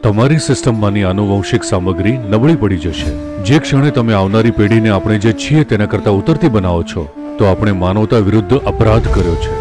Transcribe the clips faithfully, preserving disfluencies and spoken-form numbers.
તમારી સિસ્ટમમાંની આનુવંશિક સામગ્રી નબળી પડી જશે. જે ક્ષણે તમે આવનારી પેઢીને આપણે જે છીએ તેના કરતાં ઉતરતી બનાવો છો, તો આપણે માનવતા વિરુદ્ધ અપરાધ કર્યો છે.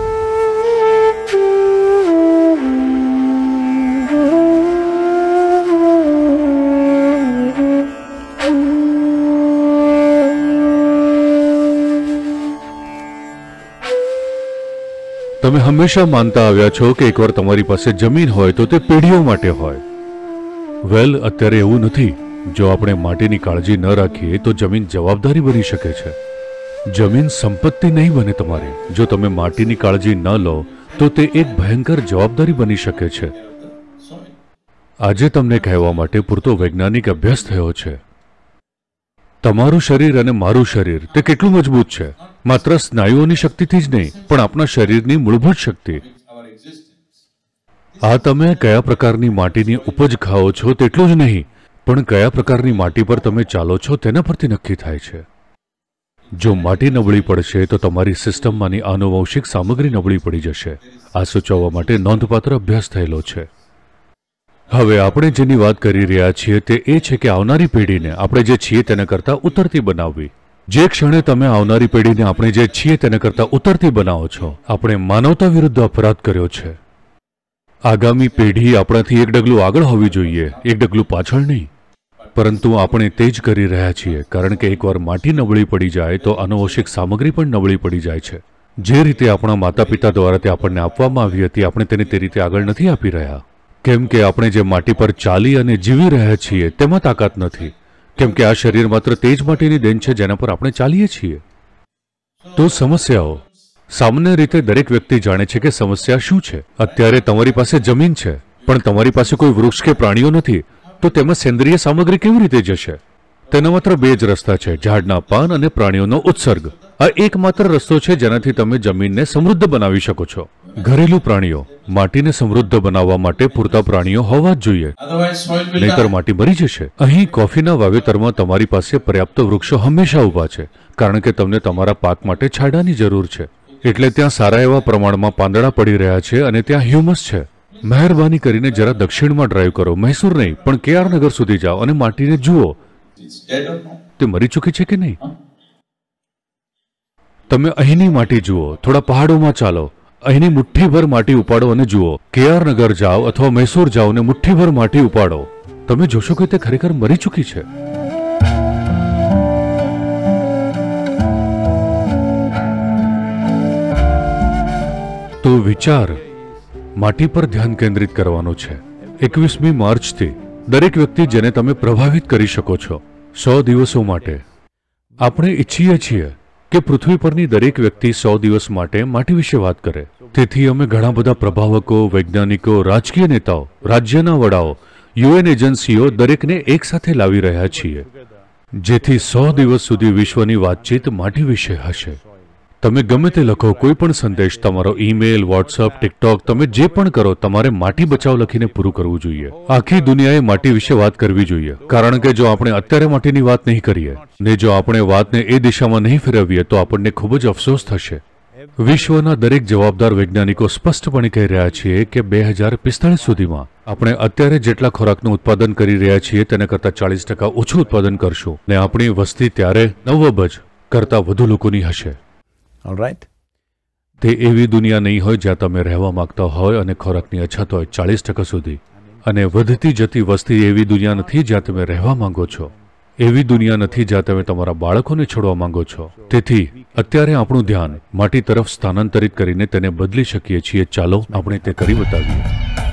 તમે હંમેશા માનતા આવ્યા છો કે એકવાર તમારી પાસે જમીન હોય તો તે પેઢીઓ માટે હોય. વેલ, અત્યારે એવું નથી. જો આપણે માટીની કાળજી ન રાખીએ તો જમીન જવાબદારી બની શકે છે. જમીન સંપત્તિ નહીં બને તમારી. જો તમે માટીની કાળજી ન લો તો તે એક ભયંકર જવાબદારી બની શકે છે. આજે તમને કહેવા માટે પૂરતો વૈજ્ઞાનિક અભ્યાસ થયો છે. તમારું શરીર અને મારું શરીર તે કેટલું મજબૂત છે, માત્ર સ્નાયુઓની શક્તિથી જ નહીં, પણ આપણા શરીરની મૂળભૂત શક્તિ. આ તમે કયા પ્રકારની માટીની ઉપજ ખાઓ છો તેટલું જ નહીં, પણ કયા પ્રકારની માટી પર તમે ચાલો છો તેના પરથી નક્કી થાય છે. જો માટી નબળી પડશે તો તમારી સિસ્ટમમાંની આનુવંશિક સામગ્રી નબળી પડી જશે. આ સૂચવવા માટે નોંધપાત્ર અભ્યાસ થયેલો છે. હવે આપણે જેની વાત કરી રહ્યા છીએ તે એ છે કે આવનારી પેઢીને આપણે જે છીએ તેના કરતાં ઉતરતી બનાવવી. જે ક્ષણે તમે આવનારી પેઢીને આપણે જે છીએ તેના કરતાં ઉતરતી બનાવો છો, આપણે માનવતા વિરુદ્ધ અપરાધ કર્યો છે. આગામી પેઢી આપણાથી એક ડગલું આગળ હોવી જોઈએ, એક ડગલું પાછળ નહીં. પરંતુ આપણે તે જ કરી રહ્યા છીએ, કારણ કે એકવાર માટી નબળી પડી જાય તો આનુવંશિક સામગ્રી પણ નબળી પડી જાય છે. જે રીતે આપણા માતા પિતા દ્વારા તે આપણને આપવામાં આવી હતી, આપણે તેને તે રીતે આગળ નથી આપી રહ્યા. કેમ કે આપણે જે માટી પર ચાલી અને જીવી રહ્યા છીએ તેમાં તાકાત નથી. કેમ કે આ શરીર માત્ર તે જ માટીની દેન છે જેના પર આપણે ચાલીએ છીએ. તો સમસ્યાઓ. સામાન્ય રીતે દરેક વ્યક્તિ જાણે છે કે સમસ્યા શું છે. અત્યારે તમારી પાસે જમીન છે, પણ તમારી પાસે કોઈ વૃક્ષ કે પ્રાણીઓ નથી, તો તેમાં સેન્દ્રિય સામગ્રી કેવી રીતે જશે? તેના માત્ર બે જ રસ્તા છે, ઝાડના પાન અને પ્રાણીઓનો ઉત્સર્ગ. આ એકમાત્ર રસ્તો છે જેનાથી તમે જમીનને સમૃદ્ધ બનાવી શકો છો. ઘરેલું પ્રાણીઓ. માટીને સમૃદ્ધ બનાવવા માટે પૂરતા પ્રાણીઓ હોવા જ જોઈએ, નહીતર માટી મરી જશે. અહીં કોફીના વાવેતરમાં તમારી પાસે પર્યાપ્ત વૃક્ષો હંમેશા ઊભા છે, કારણ કે તમને તમારા પાક માટે છાંયડાની જરૂર છે. એટલે ત્યાં સારા એવા પ્રમાણમાં પાંદડા પડી રહ્યા છે અને ત્યાં હ્યુમસ છે. મહેરબાની કરીને જરા દક્ષિણમાં ડ્રાઈવ કરો, મૈસૂર નહીં પણ કે આર નગર સુધી જાઓ અને માટીને જુઓ તે મરી ચૂકી છે કે નહીં. તમે અહીંની માટી જુઓ, થોડા પહાડોમાં ચાલો, અહીંની મુઠ્ઠીભર માટી ઉપાડો અને જુઓ. કે આર નગર જાઓ અથવા મૈસૂર જાઓ અને મુઠ્ઠીભર માટી ઉપાડો, તમે જોશો કે તે ખરેખર મરી ચૂકી છે. તો વિચાર માટી પર ધ્યાન કેન્દ્રિત કરવાનું છે. એકવીસમી માર્ચથી દરેક વ્યક્તિ જેને તમે પ્રભાવિત કરી શકો છો, સો દિવસો માટે આપણે ઈચ્છીએ છીએ કે પૃથ્વી પરની દરેક વ્યક્તિ સો દિવસ માટે માટી વિશે વાત કરે. તેથી અમે ઘણા બધા પ્રભાવકો, વૈજ્ઞાનિકો, રાજકીય નેતાઓ, રાજ્યના વડાઓ, યુએન એજન્સીઓ દરેકને એક સાથે લાવી રહ્યા છીએ, જેથી સો દિવસ સુધી વિશ્વની વાતચીત માટી વિશે હશે. તમે ગમે તે લખો, કોઈ પણ સંદેશ, તમારો ઈમેલ, વોટ્સઅપ, ટિકટોક, તમે જે પણ કરો, તમારે માટી બચાવ લખીને પૂરું કરવું જોઈએ. આખી દુનિયાએ માટી વિશે વાત કરવી જોઈએ, કારણ કે જો આપણે અત્યારે માટીની વાત નહીં કરીએ ને જો આપણે વાતને એ દિશામાં નહીં ફેરવીએ તો આપણને ખૂબ જ અફસોસ થશે. વિશ્વના દરેક જવાબદાર વૈજ્ઞાનિકો સ્પષ્ટપણે કહી રહ્યા છીએ કે બે હજાર પિસ્તાળીસ સુધીમાં આપણે અત્યારે જેટલા ખોરાકનું ઉત્પાદન કરી રહ્યા છીએ તેના કરતાં ચાલીસ ટકા ઓછું ઉત્પાદન કરશું ને આપણી વસ્તી ત્યારે નવ અબજ કરતાં વધુ લોકોની હશે. Alright. તે એવી દુનિયા નહીં હોય જ્યાં તમે રહેવા માંગતા હોય અને ખોરાકની અછત હોય ચાલીસ ટકા સુધી. અને વધતી જતી વસ્તી એવી દુનિયા નથી જ્યાં તમે રહેવા માંગો છો. એવી દુનિયા નથી જ્યાં તમે તમારા બાળકોને છોડવા માંગો છો. તેથી અત્યારે આપણું ધ્યાન માટી તરફ સ્થાનાંતરિત કરીને તેને બદલી શકીએ છીએ. ચાલો આપણે તે કરી બતાવીએ.